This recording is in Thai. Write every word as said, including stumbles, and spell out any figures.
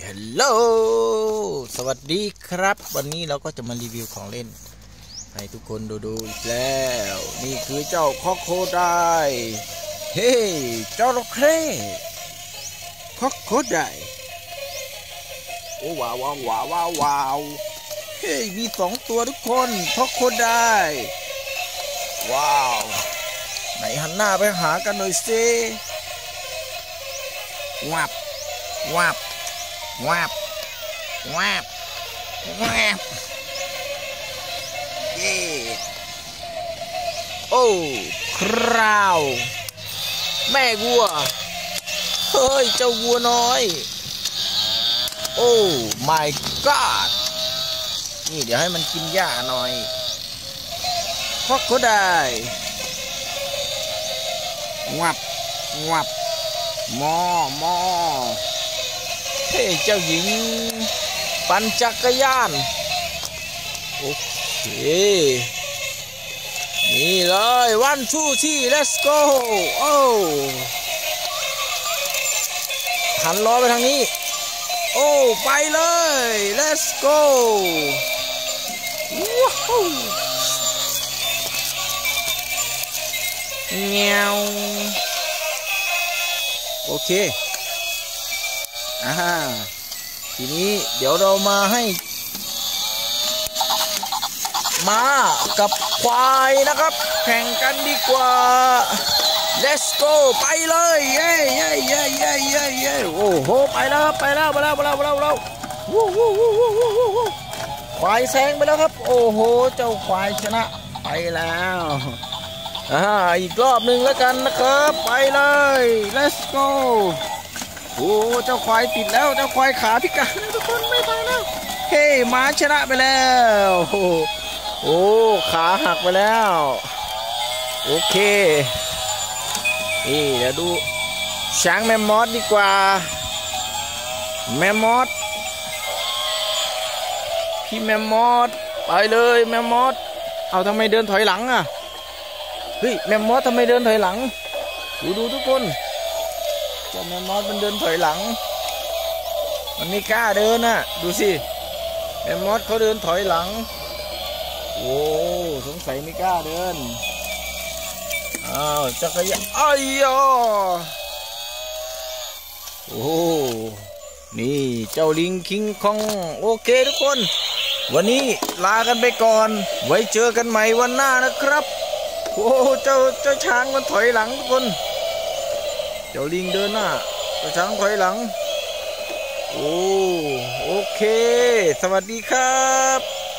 ฮัลโหลสวัสดีครับวันนี้เราก็จะมารีวิวของเล่นให้ทุกคนดูดูอีกแล้วนี่คือเจ้าคอโคไดเฮ้เจ้าโลเคคอโคไดโอ้ว้าวว้าวว้าวว้าวว้าวเฮ้มีสองตัวทุกคนคอโคไดว้าวไหนหันหน้าไปหากันหน่อยสิวับวับวับวับวับเย่โอ้คราวแม่วัวเฮ้ยเจ้าวัวน้อยโอ้ my god นี่เดี๋ยวให้มันกินหญ้าหน่อยพอกก็ได้วับวับมอมอเฮ้เจ้าหญิงปั่นจักรยานโอเคนี่เลยวันทูที่ let's go โอ้หันล้อไปทางนี้โอ้ไปเลย let's go ว้าวเงี้ยวโอเคอ่าทีนี้เดี๋ยวเรามาให้ม้ากับควายนะครับแข่งกันดีกว่า let's go ไปเลยเย้เย้เย้เย้เย้เย้โอ้โหไปแล้วครับไปแล้วไปแล้วไปแล้วไปแล้วไปแล้ววู้วู้วู้วู้วู้วู้ควายแซงไปแล้วครับโอ้โหเจ้าควายชนะไปแล้วอ่าอีกรอบหนึ่งแล้วกันนะครับไปเลย let's go โอ้เจ้าควายติดแล้วเจ้าควายขาพิการทุกคนไม่ไปแล้วเฮ้ม้าชนะไปแล้วโอ้ขาหักไปแล้วโอเคนี่เดี๋ยวดูช้างแมมมอสดีกว่าแมมมอสพี่แมมมอสไปเลยแมมมอสเอาทำไมเดินถอยหลังอ่ะเฮ้ยแมมมอสทำไมเดินถอยหลังดูดูทุกคนเจ้าแมมมอสมันเดินถอยหลังมันไม่กล้าเดินน่ะดูสิแมมมอสเขาเดินถอยหลังโอ้สงสัยไม่กล้าเดินอ้าวจักรยานอ้ายอ่ะโอ้นี่เจ้าลิงคิงคองโอเคทุกคนวันนี้ลากันไปก่อนไว้เจอกันใหม่วันหน้านะครับโอ้เจ้าเจ้าช้างมันถอยหลังทุกคนเจ้าลิงเดินหน้าเจ้าช้างถอยหลังโอ้โอเคสวัสดีครับ